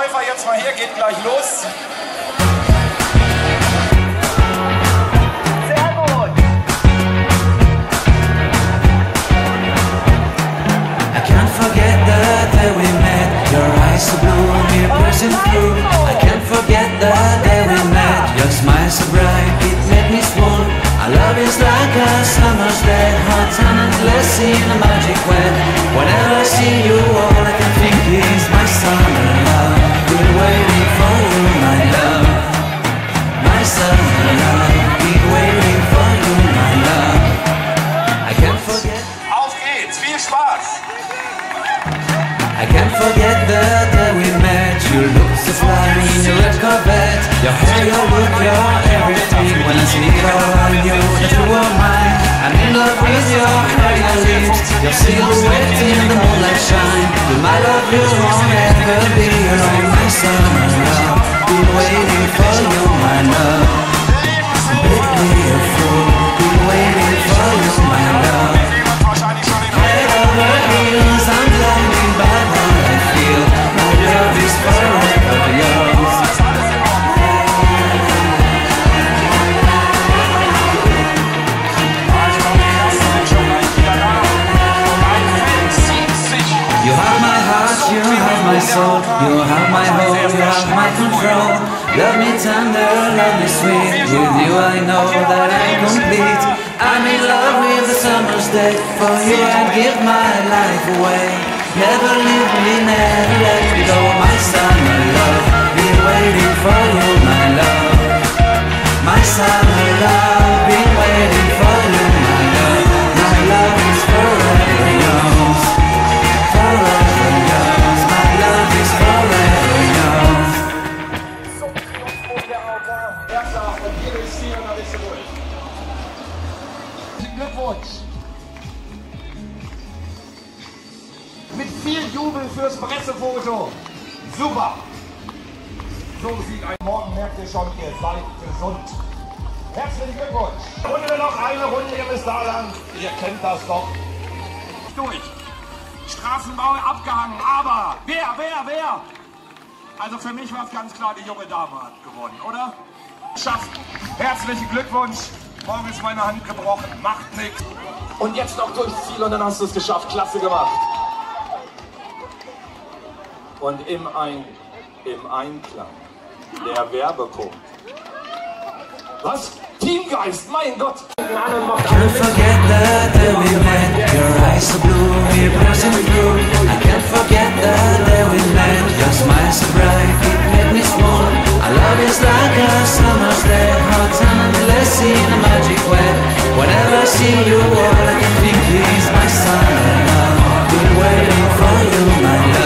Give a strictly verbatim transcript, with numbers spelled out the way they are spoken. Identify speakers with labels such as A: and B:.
A: Läufer, jetzt mal her, geht gleich los. Sehr gut.
B: I can't forget the day we met. Your eyes so blue, me piercing through. I can't forget the day we met. Your smile so bright, it made me swoon. Our love is like a summer's day, hot and endless in a magic way. Whenever I see you, all I can think is my summer love. Been waiting for you, my love. My summer love. Been waiting for you, my love. I can't forget.
A: Auf geht's, viel Spaß.
B: I can't forget the day we met. You look so fly in your red Corvette. Your hair, your look, your everything. When I see it all, I knew that you were mine. I'm in love with your hair, your lips, your silhouette in the moonlight shine. You my love, you won't ever be alone. My summer love, been waiting for you, my love. Completely a fool, been waiting for you, my love. Head over heels, I'm blinded by what I feel. My love is forever yours. You have my heart, you have my soul, you have my hope, you have my control. Love me tender, love me sweet. With you I know that I'm complete. I'm in love with the summer's day. For you I'd give my life away. Never leave me, never let me go. My summer love, been waiting for you, my love. My summer love, been waiting for you, my love. My love is forever yours. Forever yours, my love is forever yours.
A: Zum Triumphbogen der A O K. Erster und hier ist hier und da bist du durch. Glückwunsch. Mit viel Jubel fürs Pressefoto. Super. So sieht ein Morgen, merkt ihr schon, ihr seid gesund. Herzlichen Glückwunsch. Runde noch eine Runde, ihr müsst da lang. Ihr kennt das doch. Durch. Straßenbau abgehangen, aber wer, wer, wer? Also für mich war es ganz klar, die junge Dame hat gewonnen, oder? Schafft. Herzlichen Glückwunsch. Morgen ist meine Hand gebrochen, macht nichts. Und jetzt noch durchs Ziel und dann hast du es geschafft. Klasse gemacht. Und im, Ein im Einklang der Werbepunkt. Was? Teamgeist, mein Gott!
B: Can't forget the day we met. Your eyes so blue, we're passing through. I can't forget the day we met. Your smile so bright, it made me swoon. Our love is like a summer's day, hot and endless in a magic way. Whenever I see you, all I can think is my summer love. Been waiting for you, my love.